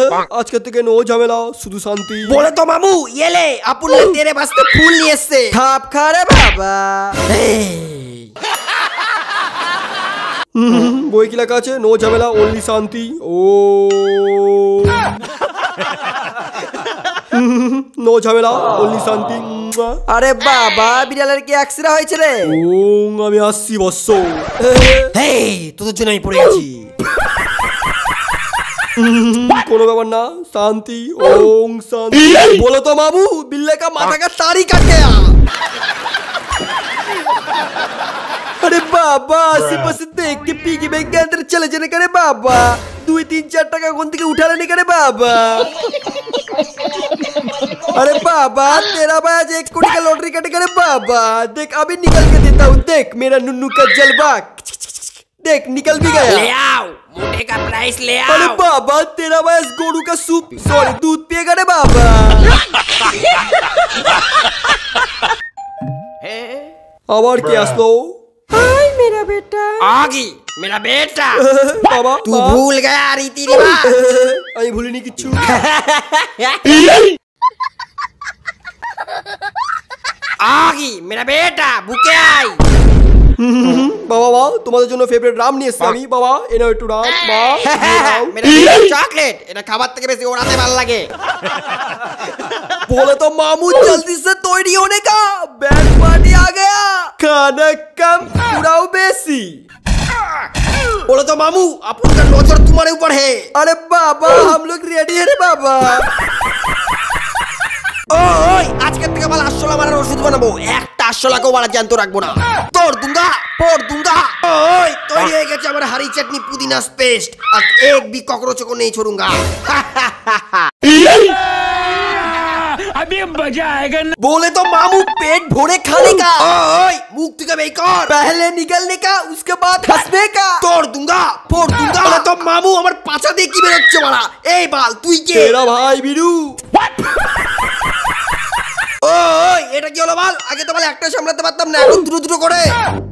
আজকে থেকে নো ঝামেলা, শুধু শান্তি। बोले तो मामू ये ले अपुन ने तेरे वास्ते फूल लिए से থাপ খারে বাবা। বই কি লেখা আছে? নো ঝামেলা অনলি শান্তি। ও নো ঝামেলা অনলি শান্তি। আরে বাবা বিড়ালের কি অ্যাক্সিডেন্ট হয়েছে রে? আমি আসছি বৎস। হেই তোদের জন্য আমি পড়ে গেছি। কোনো ব্যাপার না, শান্তি। ওং শান্তি। বলো তো বাবু बिल्ले का माथा का तारी कट गया। अरे बाबा आसे-पासे देख के पिगी बैंक के अंदर चले जाने करे बाबा। 2-3-4 টাকা কোন থেকে উঠালে নি करे बाबा। अरे बाबा तेरा भाई आज 1 कोटी का लॉटरी कटे करे बाबा। देख अभी निकल के देता हूँ, देख मेरा नुन्नू का जलवा। देख निकल भी गया। ले आओ मोटे का प्राइस ले आओ। अरे बाबा तेरा भाई गोरू का सूप सॉरी दूध पिएगा रे बाबा। আবার কে আসলো? हाय मेरा बेटा। आगी मेरा बेटा। বাবা तू भूल गया रीति रिवाज। আমি ভুলিনি কিচ্ছু। आगी मेरा बेटा भूखे आई। বাবা বাবা তোমাদের জন্য ফেভারিট রাম নিয়ে এসেছি আমি। বাবা এনে একটু রাম। মা मेरा बेटा चॉकलेट এটা খাবার থেকে বেশি ওড়াতে ভালো লাগে। बोले तो मामू जल्दी से तैयारी होने का, बैंड पार्टी आ गया। खाना कम उड़ाओ बेसी। बोले तो मामू अपन का नजर तुम्हारे ऊपर है। अरे बाबा हम लोग रेडी है रे बाबा। ওই আজকে থেকে বল আসলা মারার ওষুধ বানাবো, একটা আসলাকেও মারা জ্যান্ত রাখবো না। তোর দুঙ্গা পর দুঙ্গা। ওই তৈরি হয়ে গেছে আমার হারি চাটনি পুদিনা পেস্ট, আর এক भी कॉकरोच को नहीं छोड़ूंगा। अभी मजा आएगा ना। बोले तो मामू पेट भरे खाने का, ओए मुख থেকে বের কর। पहले निकलने का उसके बाद हंसने का। তোর দুঙ্গা পর দুঙ্গা। বলে তো মামু আমার পাছা দিয়ে কি বের হচ্ছে মারা। এই বাল তুই কে? तेरा भाई बिरू। ওই এটা কি হলো বল? আগে তো বল একটা সামলাতে পারতাম না, এখন দুটো দুটো করে।